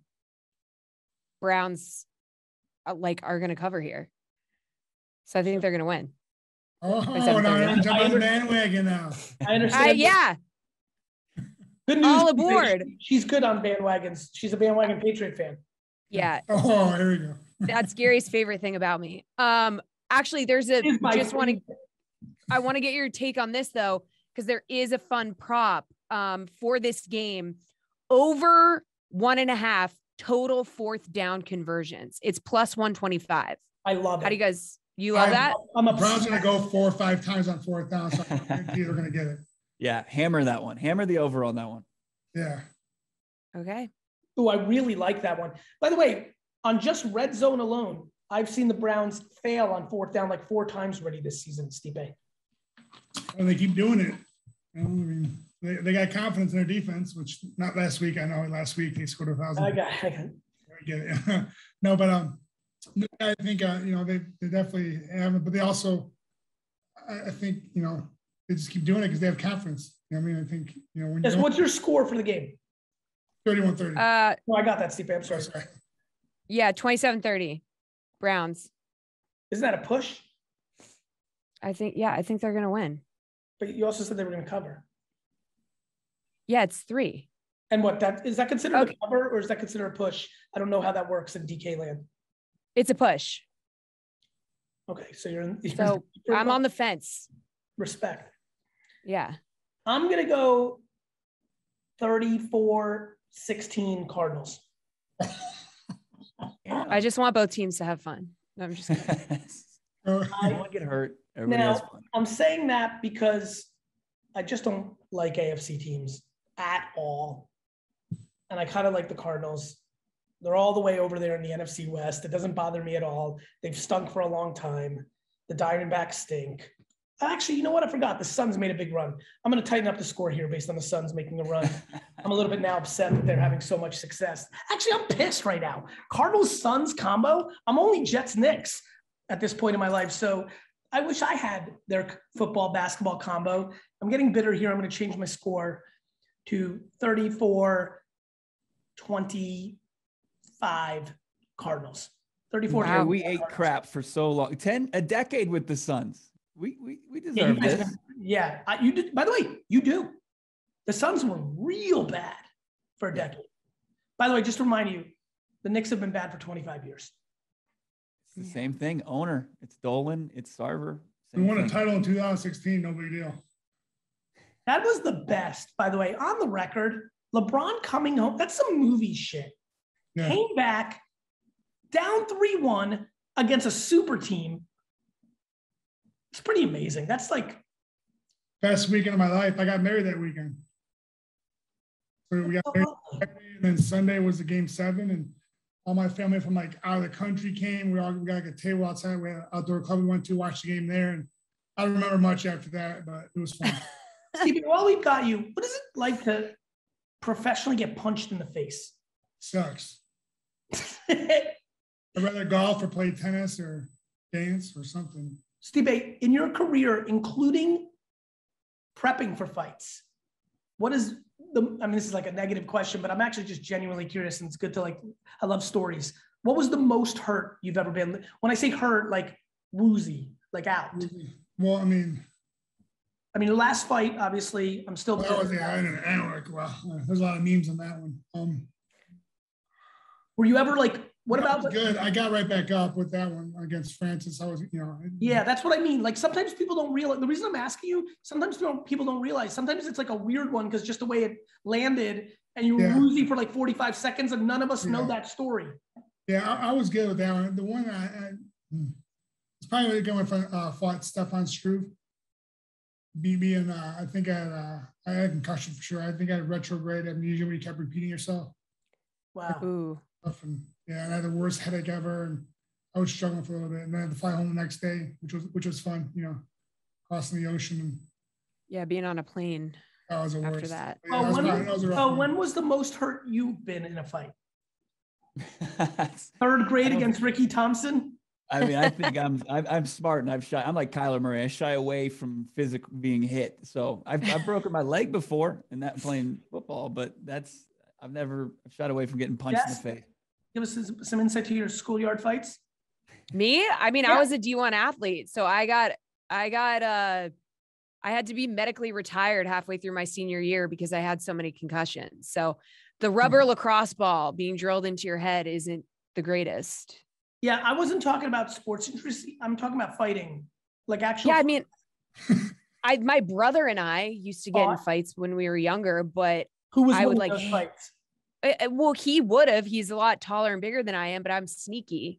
Speaker 2: Browns uh, like are going to cover here, so I think they're going to win.
Speaker 3: Oh, now I'm jumping on the bandwagon now.
Speaker 1: I understand.
Speaker 2: Uh, yeah.
Speaker 1: Good news.
Speaker 2: All aboard.
Speaker 1: She's good on bandwagons. She's a bandwagon Patriot fan.
Speaker 2: Yeah.
Speaker 3: Oh, here we go.
Speaker 2: That's Gary's favorite thing about me. Um, actually, there's a just want to. I want to get your take on this though, because there is a fun prop um for this game, over one and a half total fourth down conversions. It's plus one twenty-five.
Speaker 1: I love it.
Speaker 2: How do you guys? You love
Speaker 3: I'm,
Speaker 2: that?
Speaker 3: I'm a Browns going to go four or five times on fourth down, so I think they're going to get it.
Speaker 4: Yeah, hammer that one. Hammer the over on that one.
Speaker 3: Yeah.
Speaker 2: Okay.
Speaker 1: Oh, I really like that one. By the way, on just red zone alone, I've seen the Browns fail on fourth down like four times already this season, Stipe.
Speaker 3: And they keep doing it. You know, I mean, they, they got confidence in their defense, which not last week. I know last week they scored a thousand.
Speaker 1: I got, I got.
Speaker 3: I get it. No, but um, I think uh, you know they, they definitely have it, but they also, I, I think you know. They just keep doing it because they have confidence. You know what I mean? I think, you know, when
Speaker 1: Yes,
Speaker 3: you
Speaker 1: what's your score for the game?
Speaker 3: thirty-one thirty.
Speaker 2: Uh,
Speaker 1: no, I got that, Steve. I'm sorry.
Speaker 3: sorry.
Speaker 2: Yeah, twenty-seven thirty. Browns.
Speaker 1: Isn't that a push?
Speaker 2: I think, yeah, I think they're going to win.
Speaker 1: But you also said they were going to cover.
Speaker 2: Yeah, it's three.
Speaker 1: And what, that is that considered
Speaker 2: Okay.
Speaker 1: a cover or is that considered a push? I don't know how that works in D K land.
Speaker 2: It's a push.
Speaker 1: Okay, so you're in.
Speaker 2: So I'm on the fence.
Speaker 1: Respect.
Speaker 2: Yeah.
Speaker 1: I'm going to go thirty-four sixteen Cardinals.
Speaker 2: I just want both teams to have fun. No, I'm just kidding.
Speaker 4: I don't want to get hurt. Everybody
Speaker 1: Now,
Speaker 4: has fun.
Speaker 1: I'm saying that because I just don't like A F C teams at all. And I kind of like the Cardinals. They're all the way over there in the N F C West. It doesn't bother me at all. They've stunk for a long time. The Diamondbacks stink. Actually, you know what? I forgot. The Suns made a big run. I'm going to tighten up the score here based on the Suns making a run. I'm a little bit now upset that they're having so much success. Actually, I'm pissed right now. Cardinals Suns combo. I'm only Jets Knicks at this point in my life. So I wish I had their football basketball combo. I'm getting bitter here. I'm going to change my score to thirty-four twenty-five Cardinals. thirty-four.
Speaker 4: Wow, we ate crap for so long. Ten a decade with the Suns. We we we
Speaker 1: Yeah,
Speaker 4: deserve
Speaker 1: you guys-
Speaker 4: this.
Speaker 1: yeah, I- you did. By the way, you do. The Suns were real bad for a decade. By the way, just to remind you, the Knicks have been bad for twenty-five years.
Speaker 4: It's the same thing. Owner. It's Dolan. It's Sarver.
Speaker 3: We
Speaker 4: Same
Speaker 3: won a
Speaker 4: thing.
Speaker 3: title in two thousand sixteen. No big deal.
Speaker 1: That was the best, by the way, on the record. LeBron coming home, that's some movie shit.
Speaker 3: Yeah.
Speaker 1: Came back down three one against a super team. It's pretty amazing. That's like,
Speaker 3: Best weekend of my life. I got married that weekend. So we got married, and then Sunday was the game seven, and all my family from like out of the country came. We all we got like a table outside. We had an outdoor club we went to watch the game there, and I don't remember much after that, but it was fun.
Speaker 1: Stephen, while we've got you, what is it like to professionally get punched in the face?
Speaker 3: Sucks. I'd rather golf or play tennis or dance or something.
Speaker 1: Stipe, in your career, including prepping for fights, what is the, I mean, this is like a negative question, but I'm actually just genuinely curious, and it's good to like, I love stories. What was the most hurt you've ever been? When I say hurt, like woozy, like out.
Speaker 3: Well, I mean,
Speaker 1: I mean, the last fight, obviously, I'm still.
Speaker 3: Well, that was, yeah, I don't, I don't like, well, there's a lot of memes on that one. Um,
Speaker 1: Were you ever like, what about
Speaker 3: was good? I got right back up with that one against Francis. I was, you know.
Speaker 1: Yeah, that's what I mean. Like sometimes people don't realize, the reason I'm asking you, sometimes people don't, people don't realize, sometimes it's like a weird one because just the way it landed and you were
Speaker 3: yeah.
Speaker 1: woozy for like forty-five seconds and none of us
Speaker 3: yeah.
Speaker 1: know that story.
Speaker 3: Yeah, I, I was good with that one. The one I, I it's probably the one I uh, fought Stefan Struve. B B and uh, I think I had, uh, I had concussion for sure. I think I had retrograde amnesia when you kept repeating yourself.
Speaker 1: Wow.
Speaker 2: Ooh.
Speaker 3: And, yeah, and I had the worst headache ever, and I was struggling for a little bit. And then I had to fly home the next day, which was which was fun, you know, crossing the ocean. And
Speaker 2: yeah, being on a plane.
Speaker 3: That was the
Speaker 2: after
Speaker 3: worst.
Speaker 2: that.
Speaker 3: Yeah,
Speaker 1: Oh,
Speaker 3: that was
Speaker 1: when,
Speaker 3: probably, that was a rough
Speaker 1: oh
Speaker 3: one.
Speaker 1: when was the most hurt you've been in a fight? Third grade against Ricky Thompson?
Speaker 4: I mean, I think I'm, I'm I'm smart and I've shy. I'm like Kyler Murray. I shy away from physical being hit. So I've I've broken my leg before and that playing football, but that's I've never shied away from getting punched
Speaker 1: Yes.
Speaker 4: in the face.
Speaker 1: Give us some insight to your schoolyard fights.
Speaker 2: Me? I mean,
Speaker 1: Yeah.
Speaker 2: I was a D one athlete. So I got, I got, uh, I had to be medically retired halfway through my senior year because I had so many concussions. So the rubber
Speaker 1: Hmm.
Speaker 2: lacrosse ball being drilled into your head isn't the greatest.
Speaker 1: Yeah, I wasn't talking about sports interest. I'm talking about fighting. Like actual.
Speaker 2: Yeah. I mean, I, my brother and I used to get in
Speaker 1: Fought?
Speaker 2: fights when we were younger, but
Speaker 1: Who was
Speaker 2: I
Speaker 1: winning
Speaker 2: would like,
Speaker 1: those fights?
Speaker 2: uh, well, he would have, he's a lot taller and bigger than I am, but I'm sneaky.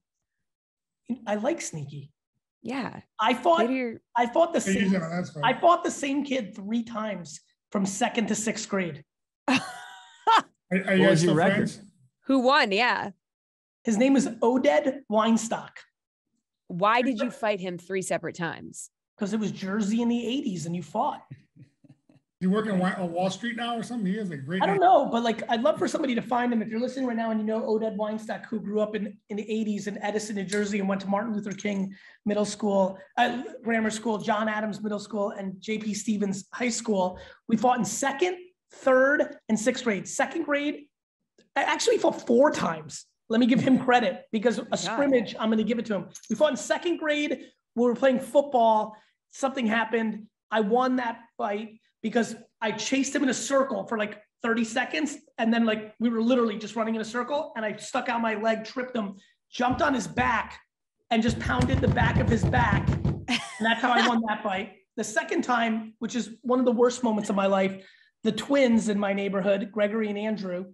Speaker 1: I like sneaky.
Speaker 2: Yeah.
Speaker 1: I fought.
Speaker 2: Later,
Speaker 1: I fought the
Speaker 3: Yeah, you
Speaker 1: same.
Speaker 3: know, that's fine.
Speaker 1: I fought the same kid three times from second to sixth grade.
Speaker 3: Are, are you
Speaker 4: What
Speaker 3: guys
Speaker 4: was
Speaker 3: still
Speaker 4: your record?
Speaker 3: friends?
Speaker 2: who won? Yeah.
Speaker 1: His name is Oded Weinstock
Speaker 2: Why did you fight him three separate times?
Speaker 1: because it was Jersey in the eighties and you fought.
Speaker 3: You working on Wa- on Wall Street now or something? He has a great
Speaker 1: I don't
Speaker 3: name.
Speaker 1: know, but like I'd love for somebody to find him. If you're listening right now and you know Oded Weinstock, who grew up in, in the eighties in Edison, New Jersey, and went to Martin Luther King Middle School, uh, Grammar School, John Adams Middle School, and J P Stevens High School. We fought in second, third, and sixth grade. Second grade, I actually fought four times. Let me give him credit because a scrimmage, I'm going to give it to him. We fought in second grade. We were playing football. Something happened. I won that fight because I chased him in a circle for like thirty seconds. And then like, we were literally just running in a circle and I stuck out my leg, tripped him, jumped on his back and just pounded the back of his back. And that's how I won that fight. The second time, which is one of the worst moments of my life, the twins in my neighborhood, Gregory and Andrew,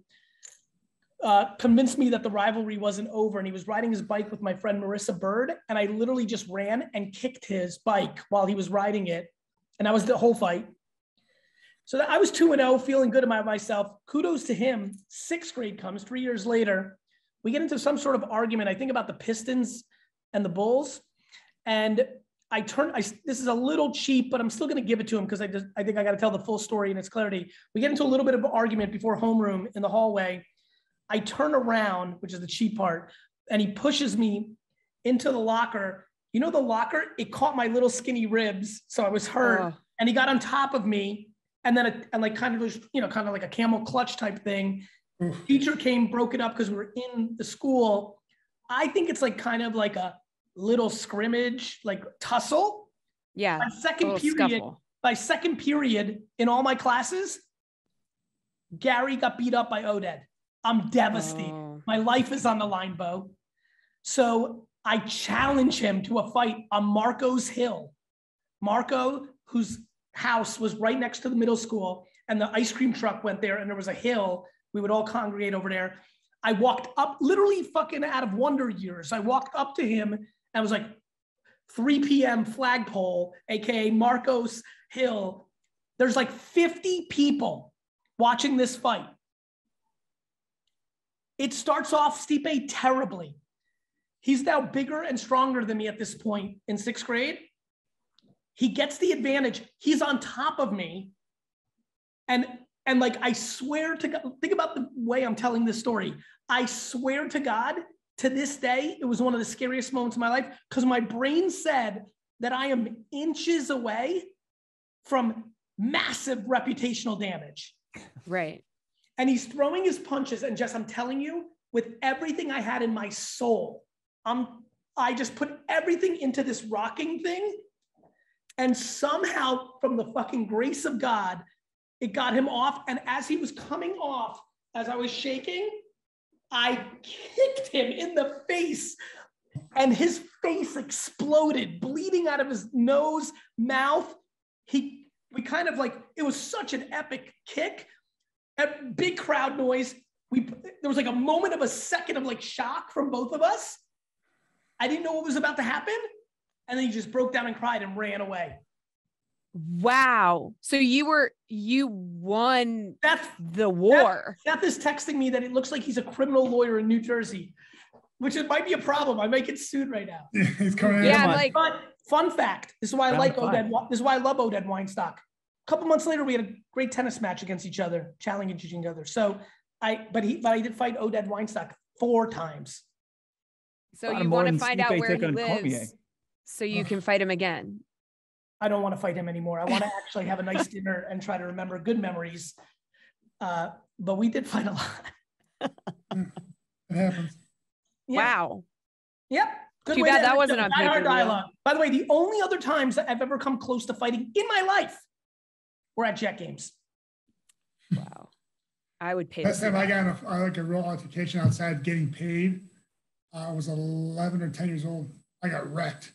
Speaker 1: uh, convinced me that the rivalry wasn't over. And he was riding his bike with my friend Marissa Bird. And I literally just ran and kicked his bike while he was riding it. And that was the whole fight. So that I was two and oh, feeling good about myself. Kudos to him. Sixth grade comes three years later. We get into some sort of argument. I think about the Pistons and the Bulls. And I turn, I, this is a little cheap, but I'm still going to give it to him because I just, I think I got to tell the full story in its clarity. We get into a little bit of an argument before homeroom in the hallway. I turn around, which is the cheap part, and he pushes me into the locker. You know, the locker, it caught my little skinny ribs. So I was hurt.
Speaker 2: Oh.
Speaker 1: And he got on top of me. And then, it, and like kind of was, you know, kind of like a camel clutch type thing.
Speaker 3: Oof.
Speaker 1: Teacher came, broke it up because we were in the school. I think it's like kind of like a little scrimmage, like tussle.
Speaker 2: Yeah.
Speaker 1: By
Speaker 2: A
Speaker 1: second
Speaker 2: little
Speaker 1: period,
Speaker 2: scuffle.
Speaker 1: by second period in all my classes, Gary got beat up by Oded. I'm devastated.
Speaker 2: Oh.
Speaker 1: My life is on the line, Bo. So I challenge him to a fight on Marco's Hill. Marco, whose house was right next to the middle school, and the ice cream truck went there, and there was a hill. We would all congregate over there. I walked up, literally fucking out of Wonder Years. I walked up to him and was like, three p.m. flagpole, A K A Marco's Hill. There's like fifty people watching this fight. It starts off Stipe terribly. He's now bigger and stronger than me at this point in sixth grade. He gets the advantage. He's on top of me. And And like, I swear to God, think about the way I'm telling this story. I swear to God, to this day, it was one of the scariest moments of my life because my brain said that I am inches away from massive reputational damage.
Speaker 2: Right.
Speaker 1: And he's throwing his punches. And Jess, I'm telling you, with everything I had in my soul, I'm, I just put everything into this rocking thing. And somehow, from the fucking grace of God, it got him off. And as he was coming off, as I was shaking, I kicked him in the face. And his face exploded, bleeding out of his nose, mouth. He, we kind of like, it was such an epic kick. A big crowd noise. We, there was like a moment of a second of like shock from both of us. I didn't know what was about to happen. And then he just broke down and cried and ran away.
Speaker 2: Wow. So you were, you won
Speaker 1: That's
Speaker 2: the war.
Speaker 1: Seth is texting me that it looks like he's a criminal lawyer in New Jersey, which it might be a problem. I might get sued right now.
Speaker 3: Yeah, he's coming.
Speaker 2: Yeah,
Speaker 3: I'm
Speaker 2: like,
Speaker 1: but fun fact. This is why I
Speaker 4: Round
Speaker 1: like
Speaker 4: five.
Speaker 1: Oded. This is why I love Oded Weinstock. A couple months later, we had a great tennis match against each other, challenging each other. So I, but he, but I did fight Oded Weinstock four times.
Speaker 2: so
Speaker 4: A lot
Speaker 2: you
Speaker 4: more
Speaker 2: want to
Speaker 4: than
Speaker 2: find
Speaker 4: Stipe
Speaker 2: out where
Speaker 4: took
Speaker 2: he
Speaker 4: on
Speaker 2: lives
Speaker 4: Cormier.
Speaker 2: so you can fight him again.
Speaker 1: I don't want to fight him anymore. I want to actually have a nice dinner and try to remember good memories. Uh, but we did fight a lot.
Speaker 3: It happens.
Speaker 1: Yeah.
Speaker 2: Wow.
Speaker 1: Yep. Good
Speaker 2: Too
Speaker 1: way
Speaker 2: bad
Speaker 1: to
Speaker 2: that
Speaker 1: end
Speaker 2: wasn't
Speaker 1: the
Speaker 2: on
Speaker 1: Die Hard
Speaker 2: pay-per-view.
Speaker 1: dialogue. By the way, the only other times that I've ever come close to fighting in my life were at Jet Games.
Speaker 2: Wow. I would pay. to
Speaker 3: Last
Speaker 2: see
Speaker 3: time I
Speaker 2: that.
Speaker 3: got in a, like a real altercation outside getting paid, uh, I was eleven or ten years old. I got wrecked.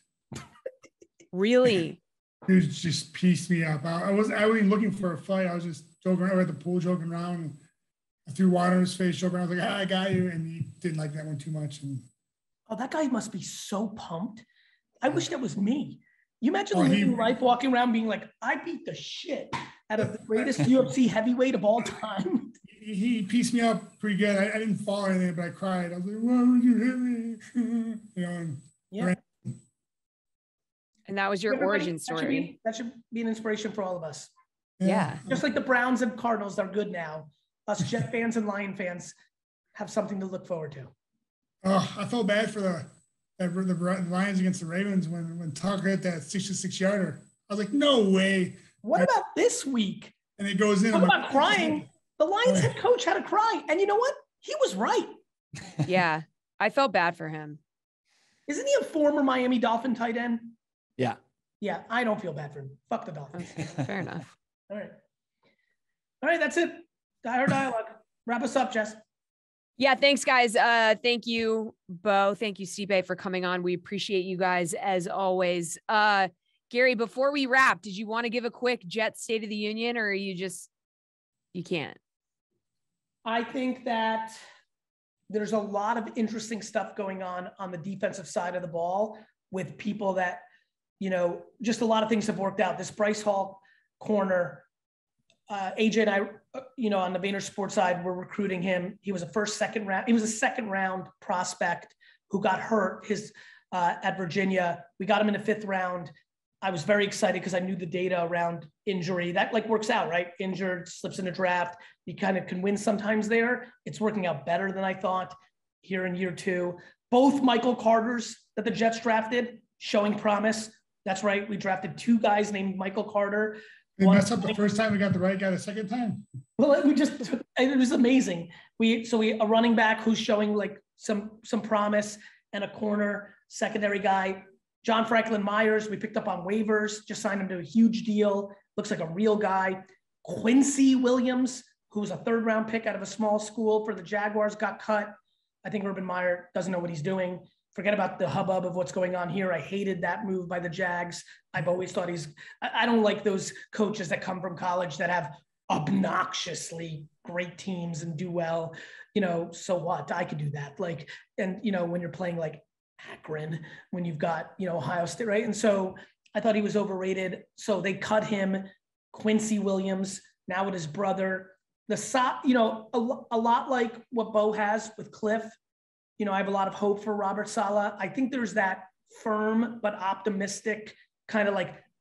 Speaker 2: Really?
Speaker 3: Dude just pieced me up. I, I wasn't, I wasn't even looking for a fight. I was just joking around at the pool, joking around. And I threw water in his face, joking around. I was like, ah, I got you. And he didn't like that one too much. And
Speaker 1: Oh, that guy must be so pumped. I wish that was me. You imagine
Speaker 3: Oh, he-
Speaker 1: living life walking around being like, I beat the shit out of the greatest U F C heavyweight of all time.
Speaker 3: he, he pieced me up pretty good. I, I didn't fall or anything, but I cried. I was like, why would you hit me? You know, and
Speaker 1: Yeah.
Speaker 2: And that was your
Speaker 1: Everybody-
Speaker 2: origin
Speaker 1: that should
Speaker 2: story.
Speaker 1: be- That should be an inspiration for all of us.
Speaker 2: Yeah.
Speaker 1: Just like the Browns and Cardinals are good now. Us Jet fans and Lion fans have something to look forward to.
Speaker 3: Oh, I felt bad for the the, the Lions against the Ravens when when Tucker hit that sixty-six yarder. I was like, no way.
Speaker 1: What about this week?
Speaker 3: And it goes in.
Speaker 1: Talk
Speaker 3: I'm
Speaker 1: about
Speaker 3: like,
Speaker 1: crying. The Lions head coach had to cry. And you know what? He was right.
Speaker 2: Yeah. I felt bad for him.
Speaker 1: Isn't he a former Miami Dolphin tight end?
Speaker 4: Yeah.
Speaker 1: Yeah, I don't feel bad for him. Fuck the Dolphins.
Speaker 2: Okay, fair enough.
Speaker 1: All right. All right, that's it. Die or dialogue. Wrap us up, Jess.
Speaker 2: Yeah. Thanks, guys. Uh, thank you, Bo. Thank you, Stipe, for coming on. We appreciate you guys as always. Uh, Gary, before we wrap, did you want to give a quick Jet State of the Union, or are you just, you can't?
Speaker 1: I think that there's a lot of interesting stuff going on on the defensive side of the ball with people that, you know, just a lot of things have worked out. This Bryce Hall corner, uh, A J and I, uh, you know, on the Vayner Sports side, we're recruiting him. He was a first, second round. He was a second round prospect who got hurt his uh, at Virginia. We got him in the fifth round. I was very excited because I knew the data around injury. That like works out, right? Injured, slips in a draft. You kind of can win sometimes there. It's working out better than I thought here in year two. Both Michael Carters that the Jets drafted, showing promise. That's right. We drafted two guys named Michael Carter.
Speaker 3: We
Speaker 1: One-
Speaker 3: messed up the first time. We got the right guy the second time.
Speaker 1: Well, we just, it was amazing. We, so we, a running back who's showing like some, some promise, and a corner secondary guy. John Franklin Myers, we picked up on waivers, just signed him to a huge deal. Looks like a real guy. Quincy Williams, who was a third round pick out of a small school for the Jaguars, got cut. I think Urban Meyer doesn't know what he's doing. Forget about the hubbub of what's going on here. I hated that move by the Jags. I've always thought he's, I I don't like those coaches that come from college that have obnoxiously great teams and do well. You know, so what? I could do that. Like, and, you know, when you're playing like Akron, when you've got, you know, Ohio State, right? And so I thought he was overrated. So they cut him. Quincy Williams, now with his brother. The so, you know, a, a lot like what Bo has with Cliff. You know, I have a lot of hope for Robert Saleh. I think there's that firm but optimistic kind of like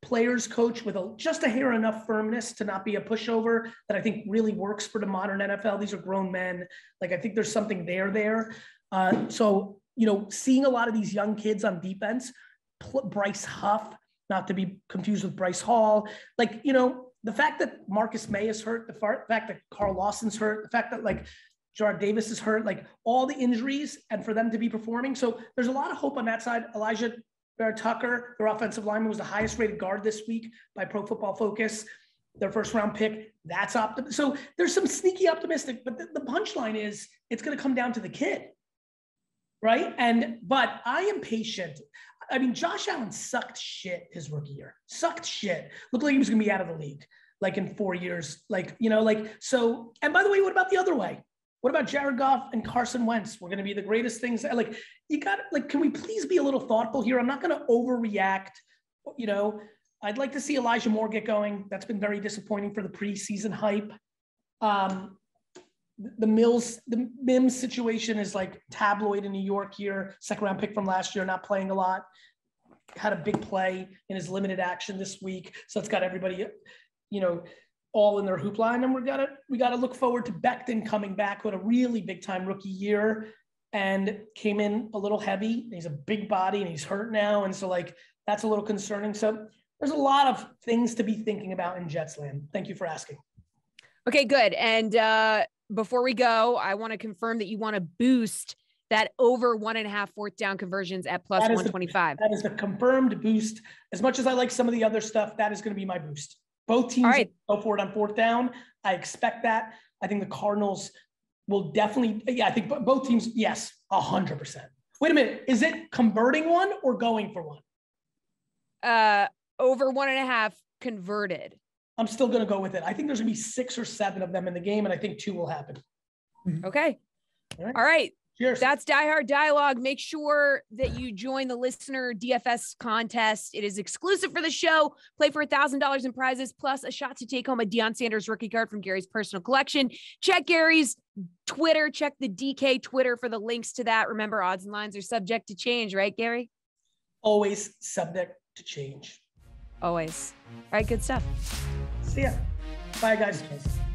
Speaker 1: players coach with a, just a hair enough firmness to not be a pushover that I think really works for the modern N F L. These are grown men. Like, I think there's something there there. Uh, so, you know, seeing a lot of these young kids on defense, Bryce Huff, not to be confused with Bryce Hall, like, you know, the fact that Marcus May is hurt, the fact that Carl Lawson's hurt, the fact that like Jarrad Davis is hurt, like all the injuries, and for them to be performing. So there's a lot of hope on that side. Elijah Bear-Tucker, their offensive lineman, was the highest rated guard this week by Pro Football Focus, their first round pick. That's optimistic. So there's some sneaky optimistic, but the, the punchline is it's going to come down to the kid. Right. And, but I am patient. I mean, Josh Allen sucked shit his rookie year, sucked shit. Looked like he was going to be out of the league, like in four years. Like, you know, like, so, and by the way, what about the other way? What about Jared Goff and Carson Wentz? We're going to be the greatest things. Like, you got, like, can we please be a little thoughtful here? I'm not going to overreact. You know, I'd like to see Elijah Moore get going. That's been very disappointing for the preseason hype. Um, The Mills, the Mims situation is like tabloid in New York here. Second round pick from last year, not playing a lot. Had a big play in his limited action this week. So it's got everybody, you know, all in their hoop line. And we got to, we got to look forward to Becton coming back with a really big time rookie year and came in a little heavy. He's a big body and he's hurt now. And so like, that's a little concerning. So there's a lot of things to be thinking about in Jets land. Thank you for asking.
Speaker 2: Okay, good. And, uh, before we go, I want to confirm that you want to boost that over one and a half fourth down conversions at plus one twenty-five.
Speaker 1: The, that is the confirmed boost. As much as I like some of the other stuff, that is going to be my boost. Both teams
Speaker 2: right.
Speaker 1: go for it on fourth down. I expect that. I think the Cardinals will definitely, yeah, I think both teams, yes, one hundred percent. Wait a minute. Is it converting one or going for one?
Speaker 2: Uh, over one and a half converted.
Speaker 1: I'm still going to go with it. I think there's going to be six or seven of them in the game, and I think two will happen.
Speaker 2: Okay.
Speaker 1: All right.
Speaker 2: All right.
Speaker 1: Cheers.
Speaker 2: That's Die Hard Dialogue. Make sure that you join the listener D F S contest. It is exclusive for the show. Play for one thousand dollars in prizes, plus a shot to take home a Deion Sanders rookie card from Gary's personal collection. Check Gary's Twitter. Check the D K Twitter for the links to that. Remember, odds and lines are subject to change, right, Gary?
Speaker 1: Always subject to change.
Speaker 2: Always. All right, good stuff.
Speaker 1: See ya. Bye, guys.